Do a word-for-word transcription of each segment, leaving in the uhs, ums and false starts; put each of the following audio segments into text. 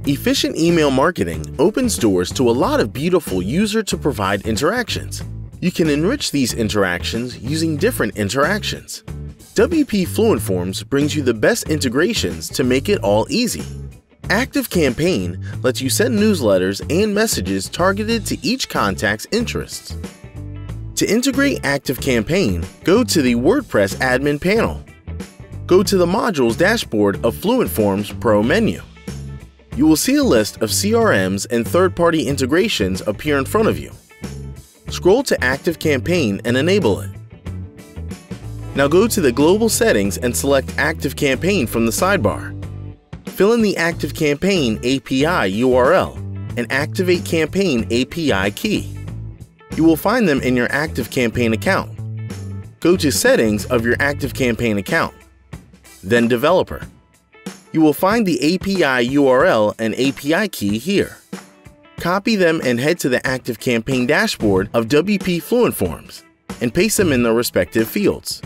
Efficient email marketing opens doors to a lot of beautiful user-to-provide interactions. You can enrich these interactions using different interactions. W P Fluent Forms brings you the best integrations to make it all easy. ActiveCampaign lets you send newsletters and messages targeted to each contact's interests. To integrate ActiveCampaign, go to the WordPress admin panel. Go to the Modules dashboard of Fluent Forms Pro menu. You will see a list of C R Ms and third-party integrations appear in front of you. Scroll to ActiveCampaign and enable it. Now go to the Global Settings and select ActiveCampaign from the sidebar. Fill in the ActiveCampaign A P I U R L and activate Campaign A P I key. You will find them in your ActiveCampaign account. Go to Settings of your ActiveCampaign account, then Developer. You will find the A P I U R L and A P I key here. Copy them and head to the ActiveCampaign dashboard of W P Fluent Forms and paste them in their respective fields.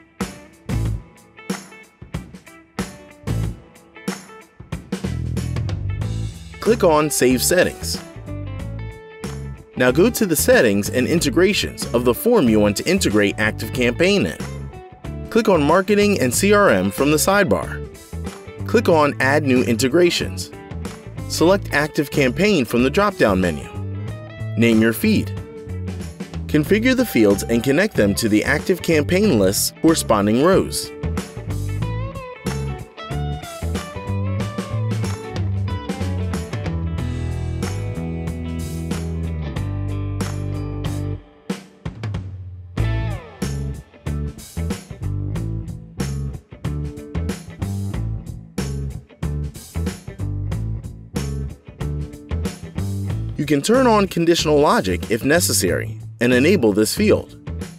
Click on Save Settings. Now go to the Settings and Integrations of the form you want to integrate ActiveCampaign in. Click on Marketing and C R M from the sidebar. Click on Add New Integrations. Select ActiveCampaign from the drop-down menu. Name your feed. Configure the fields and connect them to the ActiveCampaign list's corresponding rows. You can turn on conditional logic if necessary and enable this field.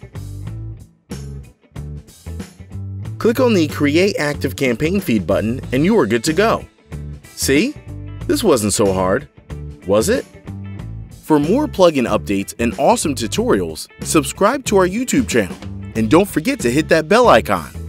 Click on the Create ActiveCampaign Feed button and you are good to go. See? This wasn't so hard, was it? For more plugin updates and awesome tutorials, subscribe to our YouTube channel and don't forget to hit that bell icon.